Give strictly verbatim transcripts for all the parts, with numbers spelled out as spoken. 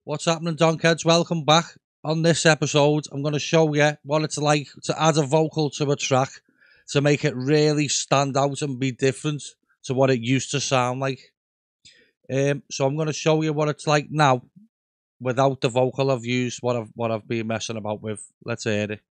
What's happening, Donkheads? Welcome back. On this episode, I'm going to show you what it's like to add a vocal to a track to make it really stand out and be different to what it used to sound like. Um, so I'm going to show you what it's like now without the vocal I've used, what I've, what I've been messing about with. Let's hear it.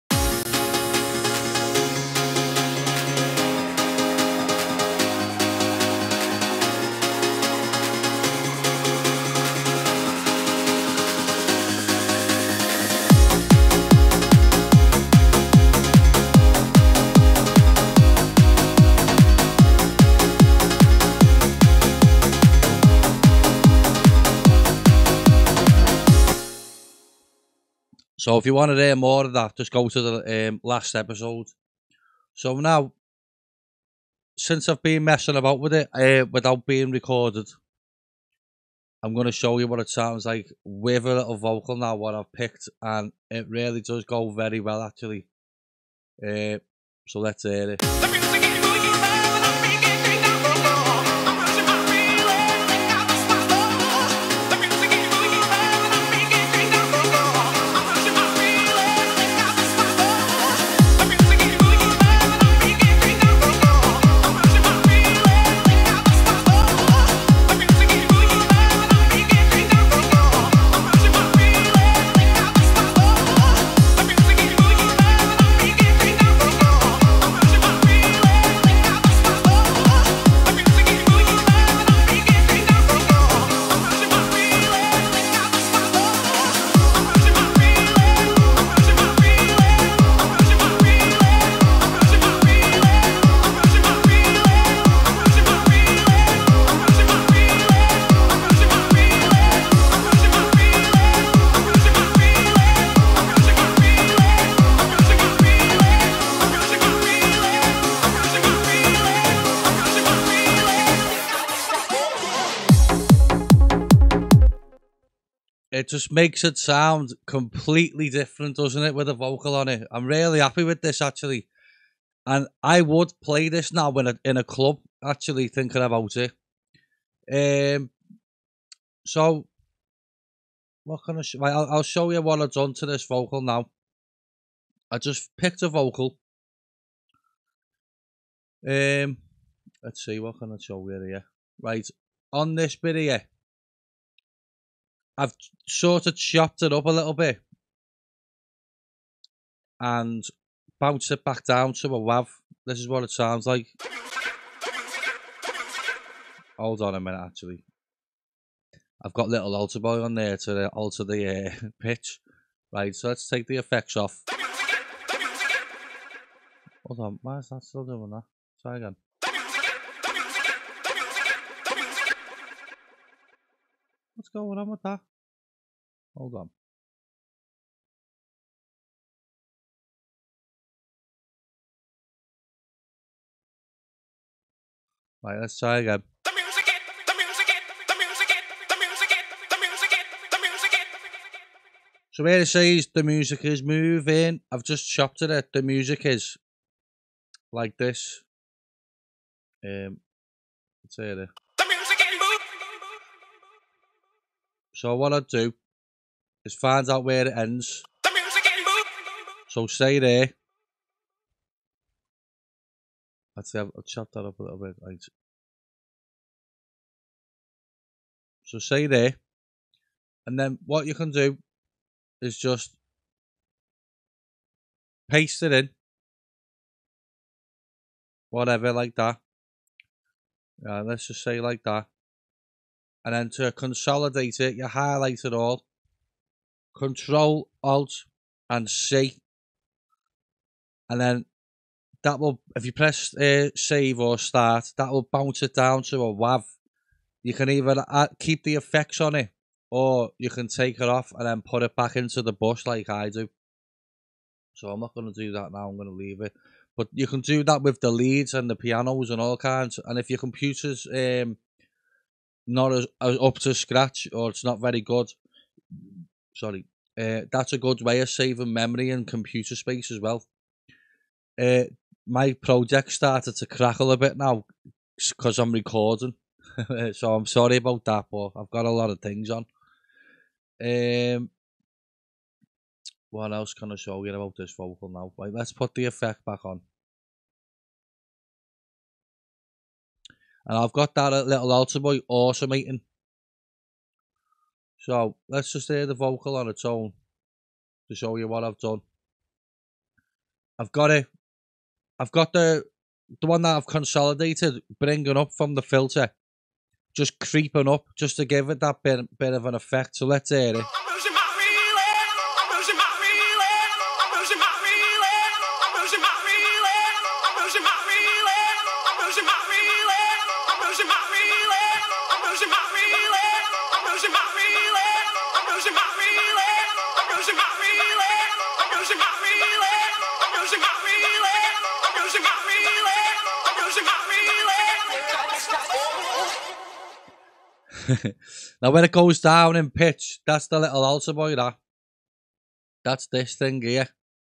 So if you want to hear more of that, just go to the um, last episode. So now, since I've been messing about with it uh, without being recorded, I'm going to show you what it sounds like with a little vocal now, what I've picked, and it really does go very well actually. Uh, so let's hear it. It just makes it sound completely different, doesn't it, with a vocal on it? I'm really happy with this, actually. And I would play this now in a, in a club, actually, thinking about it. Um, so, what can I show? I'll, I'll show you what I've done to this vocal now. I just picked a vocal. Um, let's see, what can I show you here? Right, on this bit here, I've sort of chopped it up a little bit and bounced it back down to a wav. This is what it sounds like. Hold on a minute, actually. I've got little alter boy on there to alter the uh, pitch. Right, so let's take the effects off. Hold on, why is that still doing that? Try again. What's going on with that? Hold on. Right, let's try again. So here it says the music is moving. I've just chopped it. The music is like this. Um, let's hear it. So what I'd do is find out where it ends. So stay there. Let's see, I'll chop that up a little bit. Right. So stay there. And then what you can do is just paste it in. Whatever, like that. Uh, let's just say like that. And then to consolidate it, you highlight it all. Control, Alt, and C. And then that will, if you press uh, save or start, that will bounce it down to a wav. You can either add, keep the effects on it, or you can take it off and then put it back into the bus like I do. So I'm not going to do that now, I'm going to leave it. But you can do that with the leads and the pianos and all kinds. And if your computer's um, not as, as up to scratch, or it's not very good, sorry, uh, that's a good way of saving memory and computer space as well. Uh, my project started to crackle a bit now because I'm recording. So I'm sorry about that, but I've got a lot of things on. Um, what else can I show you about this vocal now? Right, let's put the effect back on. And I've got that little altar boy automating. So let's just hear the vocal on its own to show you what I've done. I've got it. I've got the the one that I've consolidated, bringing up from the filter, just creeping up, just to give it that bit bit of an effect. So let's hear it. Now when it goes down in pitch, that's the little altar boy, that. That's this thing here.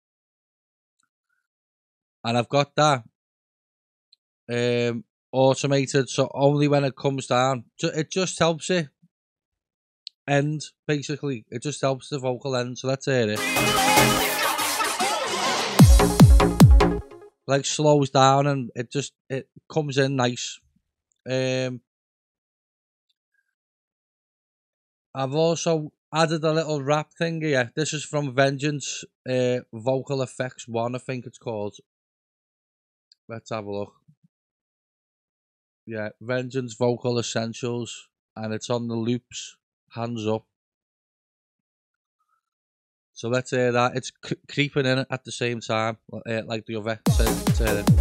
And I've got that um, automated, so only when it comes down, it just helps it end, basically. It just helps the vocal end, so let's hear it. Like slows down and it just, it comes in nice. Um, I've also added a little rap thing here. This is from Vengeance uh, Vocal Effects one, I think it's called. Let's have a look. Yeah, Vengeance Vocal Essentials, and it's on the loops, hands up. So let's hear that. It's c creeping in at the same time, uh, like the other. Let's hear it.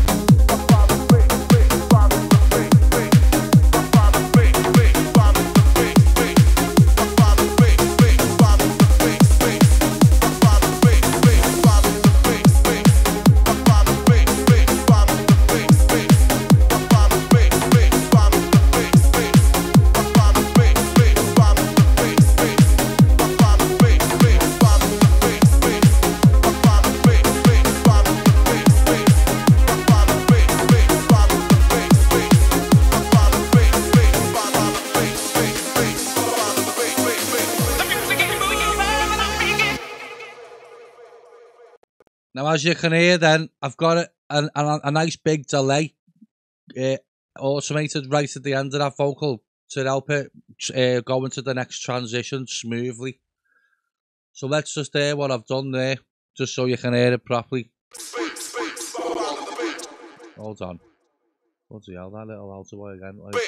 Now, as you can hear, then I've got a, a, a, a nice big delay uh, automated right at the end of that vocal to help it uh, go into the next transition smoothly. So let's just hear what I've done there, just so you can hear it properly. Hold on. Bloody hell, that little altar boy again. Like...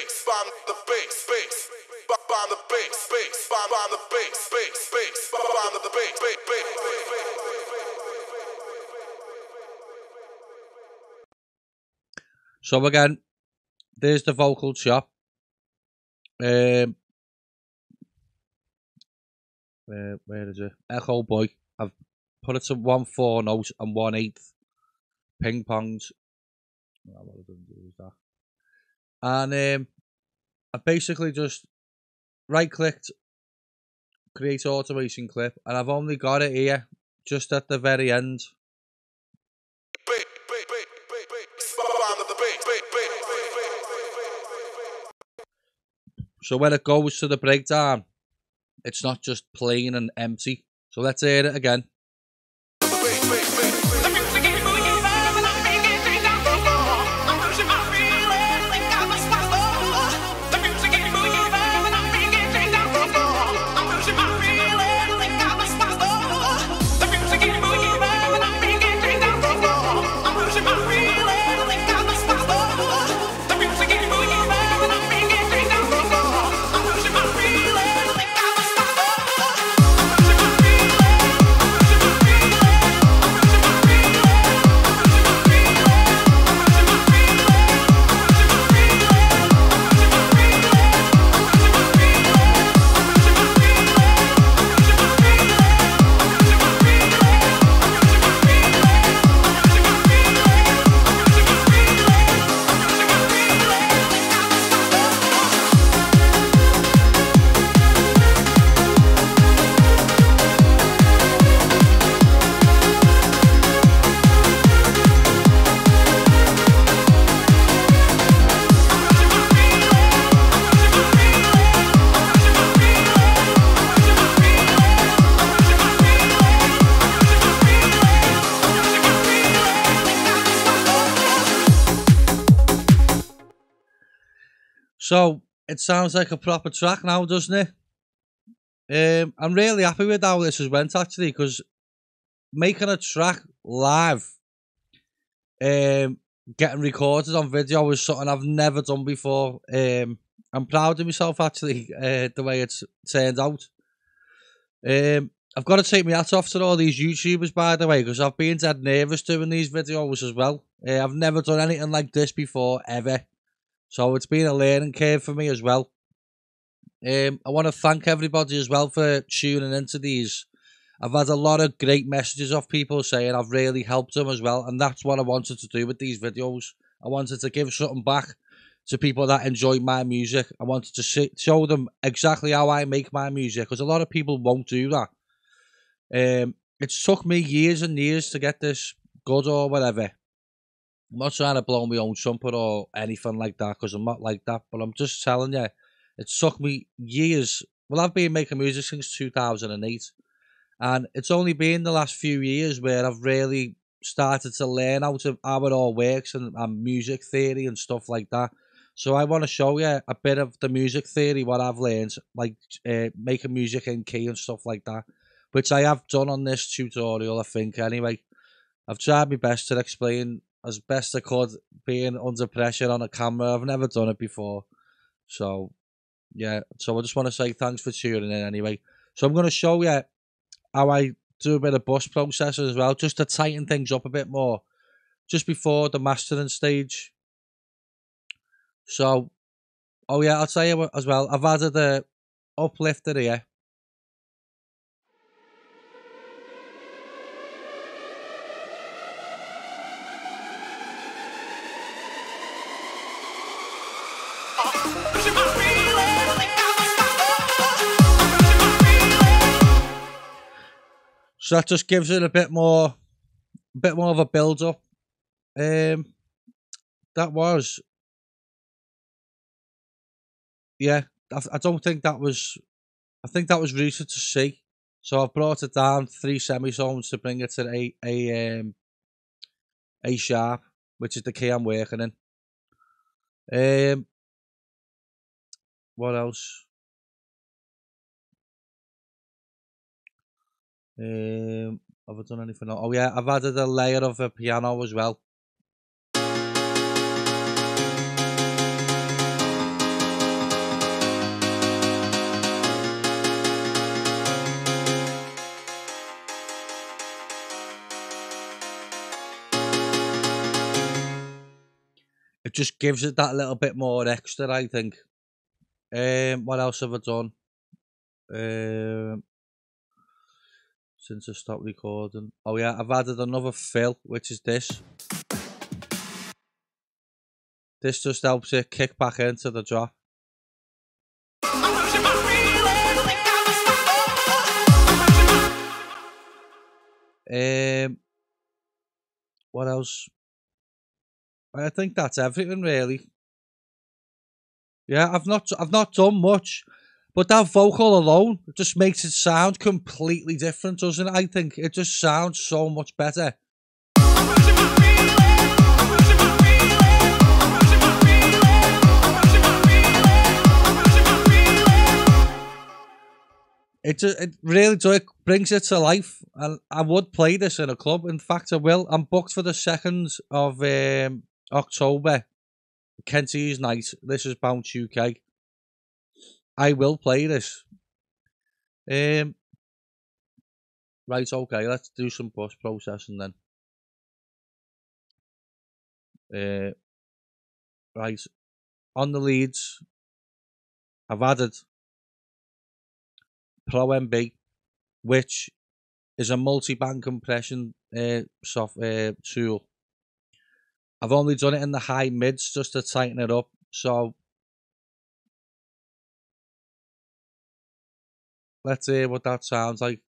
So again, there's the vocal chop. Um, where, where is it? Echo Boy. I've put it to one four note and one eighth ping pongs. Oh, what I didn't do is that. And um, I basically just right clicked, create automation clip, and I've only got it here just at the very end. So when it goes to the breakdown, it's not just plain and empty. So let's hear it again. So it sounds like a proper track now, doesn't it? Um, I'm really happy with how this has went actually, because making a track live, um, getting recorded on video is something I've never done before. Um, I'm proud of myself actually, uh, the way it's turned out. Um, I've got to take my hat off to all these YouTubers, by the way, because I've been dead nervous doing these videos as well. Uh, I've never done anything like this before, ever. So it's been a learning curve for me as well. Um, I want to thank everybody as well for tuning into these. I've had a lot of great messages of people saying I've really helped them as well, and that's what I wanted to do with these videos. I wanted to give something back to people that enjoy my music. I wanted to see, show them exactly how I make my music, because a lot of people won't do that. Um, it's took me years and years to get this good or whatever. I'm not trying to blow my own trumpet or anything like that, because I'm not like that, but I'm just telling you, it took me years. Well, I've been making music since two thousand eight, and it's only been the last few years where I've really started to learn how, to, how it all works, and, and music theory and stuff like that. So I want to show you a bit of the music theory, what I've learned, like uh, making music in key and stuff like that, which I have done on this tutorial, I think, anyway. I've tried my best to explain as best I could, being under pressure on a camera. I've never done it before. So, yeah. So I just want to say thanks for tuning in anyway. So I'm going to show you how I do a bit of bus processing as well, just to tighten things up a bit more, just before the mastering stage. So, oh yeah, I'll tell you what as well. I've added a uplifter here. So that just gives it a bit more, a bit more of a build up. Um, that was, yeah. I, I don't think that was. I think that was routed to C. So I've brought it down three semitones to bring it to a a um A sharp, which is the key I'm working in. Um, what else? Um, have I done anything else? Oh yeah, I've added a layer of a piano as well. It just gives it that little bit more extra, I think. Um, what else have I done? Um, since I stopped recording. Oh yeah, I've added another fill, which is this. This just helps it kick back into the drop. Um, what else? I think that's everything really. Yeah, I've not I've not done much, but that vocal alone just makes it sound completely different, doesn't it? I think it just sounds so much better. It just, it really does, it brings it to life, and I would play this in a club. In fact, I will. I'm booked for the second of um, October. Kentys night. This is Bounce U K. I will play this. Um, right, okay, let's do some bus processing then. Uh, right, on the leads, I've added Pro M B, which is a multi-band compression uh, software tool. I've only done it in the high mids just to tighten it up. So let's hear what that sounds like.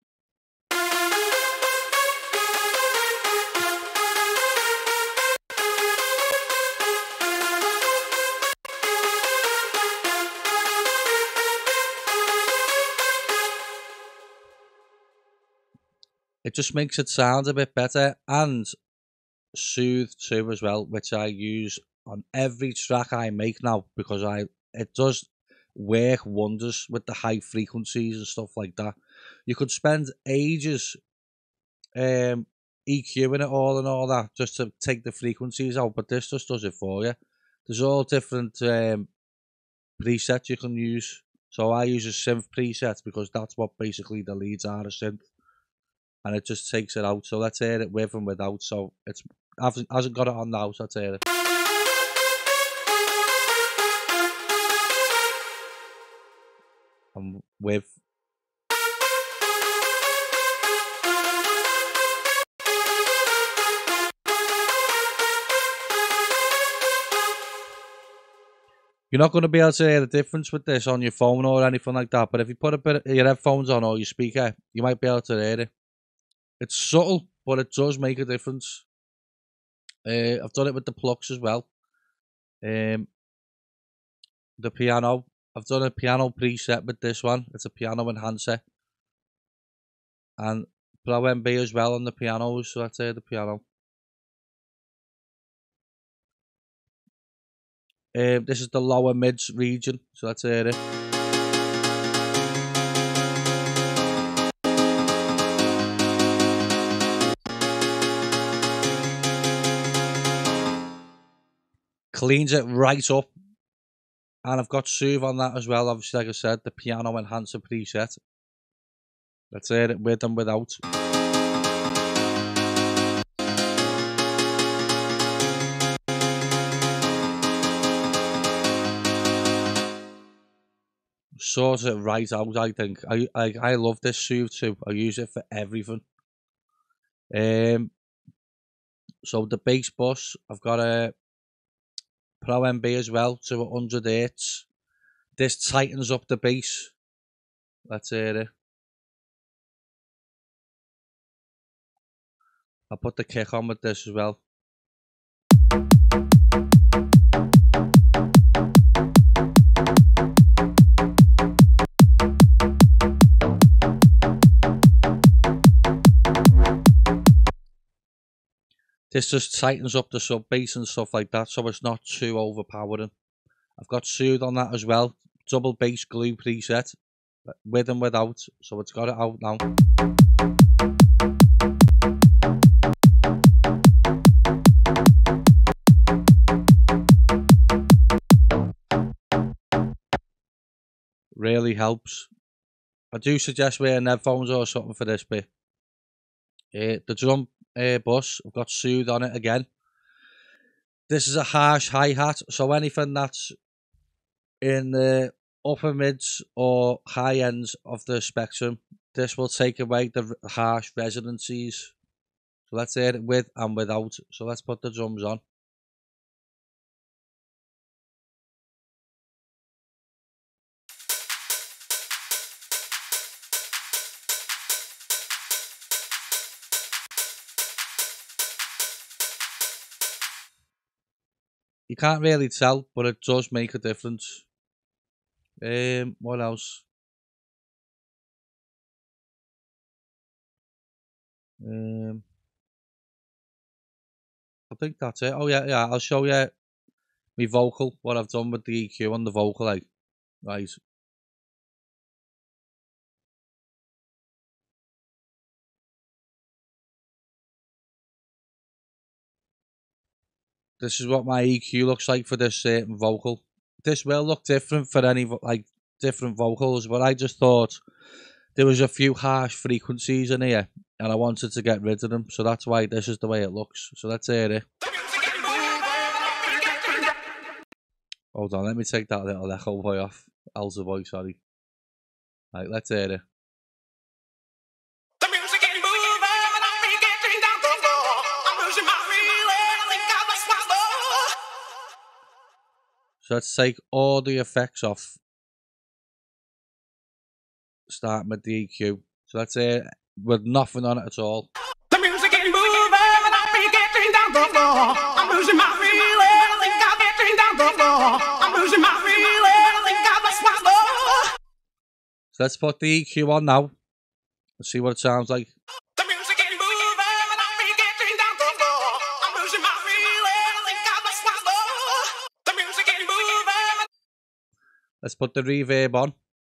It just makes it sound a bit better and soothe too as well, which I use on every track I make now, because I it does work wonders with the high frequencies and stuff like that. You could spend ages um, EQing it all and all that just to take the frequencies out, but this just does it for you. There's all different um, presets you can use. So I use a synth preset because that's what basically the leads are, a synth. And it just takes it out. So let's hear it with and without. So it's hasn't, hasn't got it on now, so let's hear it. And with. You're not going to be able to hear the difference with this on your phone or anything like that, but if you put a bit of your headphones on or your speaker, you might be able to hear it. It's subtle, but it does make a difference. Uh, I've done it with the plucks as well. Um, the piano, I've done a piano preset with this one. It's a piano enhancer. And Pro M B as well on the pianos, so let's hear the piano. Um, this is the lower mids region, so let's hear it. Cleans it right up. And I've got Soothe on that as well, obviously, like I said, the piano enhancer preset. Let's hear it with and without. Sorts it right out, I think. I, I I love this Soothe too. I use it for everything. Um. So the bass bus, I've got a Pro M B as well to one hundred hertz. This tightens up the bass. Let's hear it. I'll put the kick on with this as well. This just tightens up the sub bass and stuff like that, so it's not too overpowering. I've got Soothe on that as well. Double bass glue preset, with and without, so it's got it out now. Really helps. I do suggest wearing headphones or something for this bit. Uh, the drum uh, bus, I've got Soothe on it again. This is a harsh hi-hat, so anything that's in the upper mids or high ends of the spectrum, this will take away the harsh resonances. So let's hear it with and without. So let's put the drums on. You can't really tell, but it does make a difference. Um, what else? Um, I think that's it. Oh yeah, yeah. I'll show you my vocal. What I've done with the E Q on the vocal, like, right. This is what my E Q looks like for this certain vocal. This will look different for any like different vocals, but I just thought there was a few harsh frequencies in here, and I wanted to get rid of them, so that's why this is the way it looks. So let's hear it. Hold on, let me take that little echo boy off. Elsa voice, sorry. Right, let's hear it. So let's take all the effects off. Starting with the E Q. So let's hear it with nothing on it at all. The music ain't moving, I'll be getting down the floor. I'm losing my feeling, I think I'm getting down the floor. I'm losing my feeling, I think I must swallow. So let's put the E Q on now. Let's see what it sounds like. The music ain't moving, I'll be getting down the floor. I'm losing my feeling, I think I must swallow. The music ain't moving. Let's put the reverb on.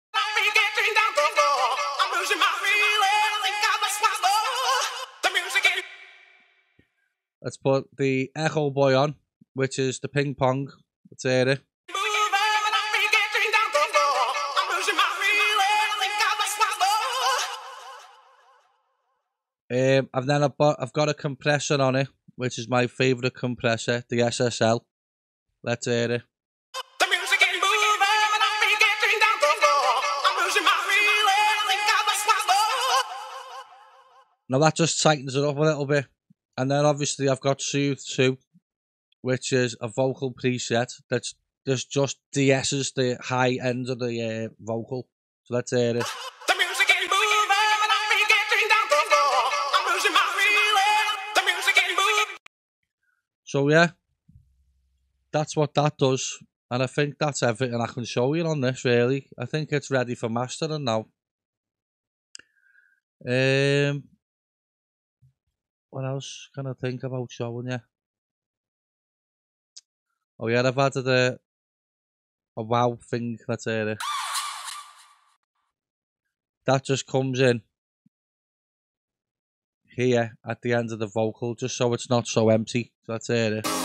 Let's put the Echo Boy on, which is the ping pong. Let's hear it. Um, and then I've got, I've got a compressor on it, which is my favourite compressor, the S S L. Let's hear it. Now that just tightens it up a little bit. And then obviously I've got Soothe two, which is a vocal preset that's that's just de-esses the high end of the uh, vocal. So let's hear it. So yeah, that's what that does. And I think that's everything I can show you on this, really. I think it's ready for mastering now. Um, what else can I think about showing you? Oh yeah, I've added a, a wow thing, let's hear it. That just comes in here at the end of the vocal, just so it's not so empty. So let's hear it.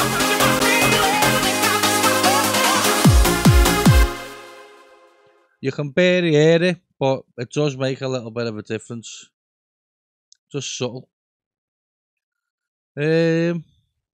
You can barely hear it, but it does make a little bit of a difference. Just subtle. Um,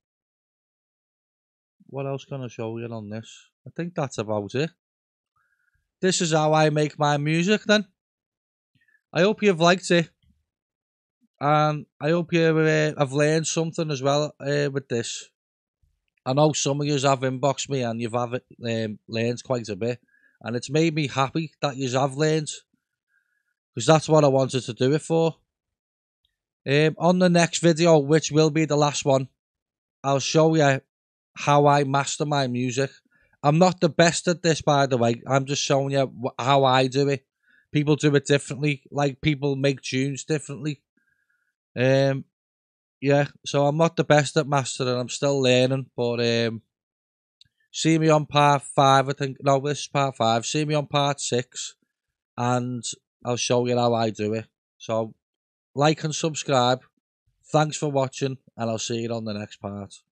what else can I show you on this? I think that's about it. This is how I make my music then. I hope you've liked it. And I hope you uh, have learned something as well uh, with this. I know some of you have inboxed me and you've have um, learned quite a bit. And it's made me happy that you have learned. Because that's what I wanted to do it for. Um, on the next video, which will be the last one, I'll show you how I master my music. I'm not the best at this, by the way. I'm just showing you how I do it. People do it differently. Like, people make tunes differently. Um, yeah, so I'm not the best at mastering. I'm still learning. But um, see me on part five, I think. No, this is part five. See me on part six. And I'll show you how I do it. So, like and subscribe. Thanks for watching. And I'll see you on the next part.